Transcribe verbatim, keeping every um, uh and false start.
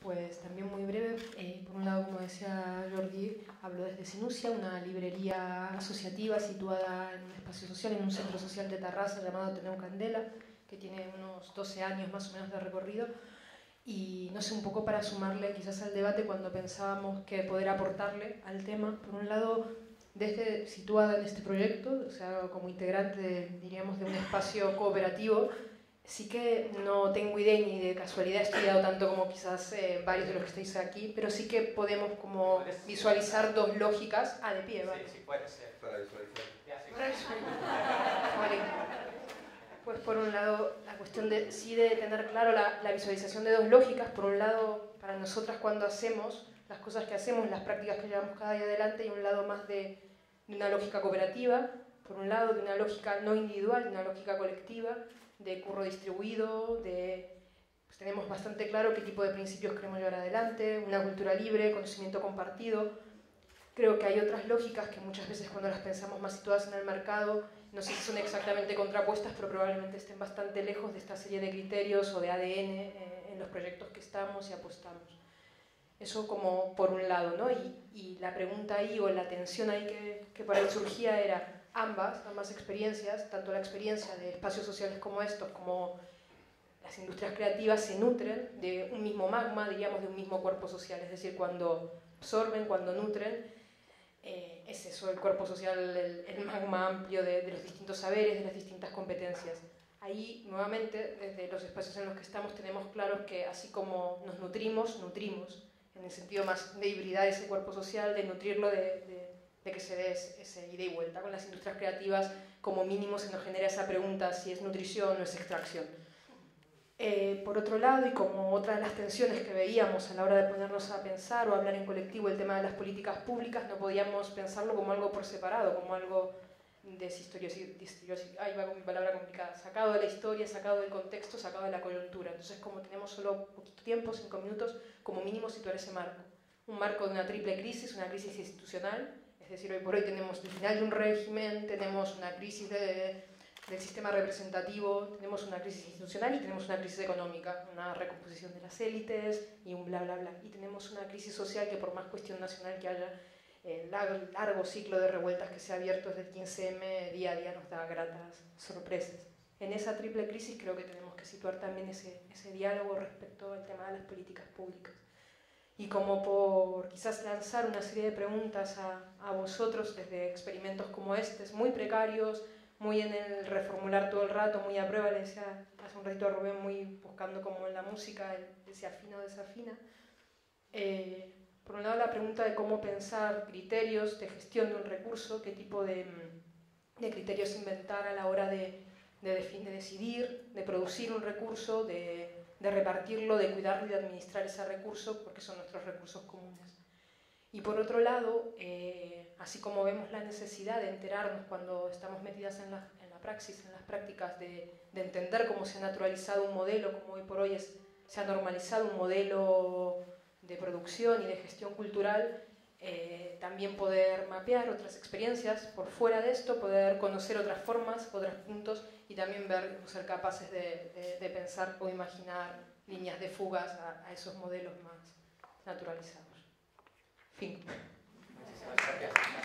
Pues también muy breve. Eh, por un lado, como decía Jordi, hablo desde Sinusia, una librería asociativa situada en un espacio social, en un centro social de Tarrasa llamado Ateneu Candela, que tiene unos doce años más o menos de recorrido. Y no sé, un poco para sumarle quizás al debate cuando pensábamos que poder aportarle al tema. Por un lado, desde situada en este proyecto, o sea, como integrante, de, diríamos, de un espacio cooperativo, sí que no tengo idea ni de casualidad he estudiado tanto como quizás eh, varios de los que estáis aquí, pero sí que podemos como visualizar dos lógicas. Ah, de pie, vale. Sí, sí, puede ser. Para visualizar. Para visualizar. Vale. Pues por un lado, la cuestión de sí de tener claro la, la visualización de dos lógicas. Por un lado, para nosotras cuando hacemos las cosas que hacemos, las prácticas que llevamos cada día adelante, y un lado más de, de una lógica cooperativa, por un lado de una lógica no individual, de una lógica colectiva, de curro distribuido, de, pues tenemos bastante claro qué tipo de principios queremos llevar adelante, una cultura libre, conocimiento compartido. Creo que hay otras lógicas que muchas veces cuando las pensamos más situadas en el mercado, no sé si son exactamente contrapuestas, pero probablemente estén bastante lejos de esta serie de criterios o de A D N eh, en los proyectos que estamos y apostamos. Eso como por un lado, ¿no? Y, y la pregunta ahí, o la tensión ahí que, que por ahí surgía era ambas, ambas experiencias, tanto la experiencia de espacios sociales como estos, como las industrias creativas, se nutren de un mismo magma, diríamos, de un mismo cuerpo social. Es decir, cuando absorben, cuando nutren, eh, es eso, el cuerpo social, el, el magma amplio de, de los distintos saberes, de las distintas competencias. Ahí, nuevamente, desde los espacios en los que estamos, tenemos claro que así como nos nutrimos, nutrimos, en el sentido más de hibridar ese cuerpo social, de nutrirlo, de, de, de que se dé ese ida y vuelta. Con las industrias creativas, como mínimo, se nos genera esa pregunta si es nutrición o es extracción. Eh, por otro lado, y como otra de las tensiones que veíamos a la hora de ponernos a pensar o hablar en colectivo el tema de las políticas públicas, no podíamos pensarlo como algo por separado, como algo deshistoriosado, ahí va con mi palabra complicada, sacado de la historia, sacado del contexto, sacado de la coyuntura. Entonces, como tenemos solo poquito tiempo, cinco minutos, como mínimo situar ese marco. Un marco de una triple crisis, una crisis institucional, es decir, hoy por hoy tenemos el final de un régimen, tenemos una crisis de, del sistema representativo, tenemos una crisis institucional y tenemos una crisis económica, una recomposición de las élites y un bla bla bla. Y tenemos una crisis social que, por más cuestión nacional que haya, el largo ciclo de revueltas que se ha abierto desde el quince eme, día a día nos da gratas sorpresas. En esa triple crisis creo que tenemos que situar también ese, ese diálogo respecto al tema de las políticas públicas. Y como por quizás lanzar una serie de preguntas a, a vosotros desde experimentos como estos, muy precarios, muy en el reformular todo el rato, muy a prueba, le decía hace un ratito a Rubén, muy buscando como en la música, el, el se afina o desafina. Eh, por un lado, la pregunta de cómo pensar criterios de gestión de un recurso, qué tipo de, de criterios inventar a la hora de, de, de decidir, de producir un recurso, de, de repartirlo, de cuidarlo y de administrar ese recurso, porque son nuestros recursos comunes. Y por otro lado, eh, así como vemos la necesidad de enterarnos cuando estamos metidas en la, en la praxis, en las prácticas, de, de entender cómo se ha naturalizado un modelo, como hoy por hoy es, se ha normalizado un modelo de producción y de gestión cultural, eh, también poder mapear otras experiencias por fuera de esto, poder conocer otras formas, otros puntos, y también ver, ser capaces de, de, de pensar o imaginar líneas de fugas a, a esos modelos más naturalizados. Fin. Muchísimas gracias.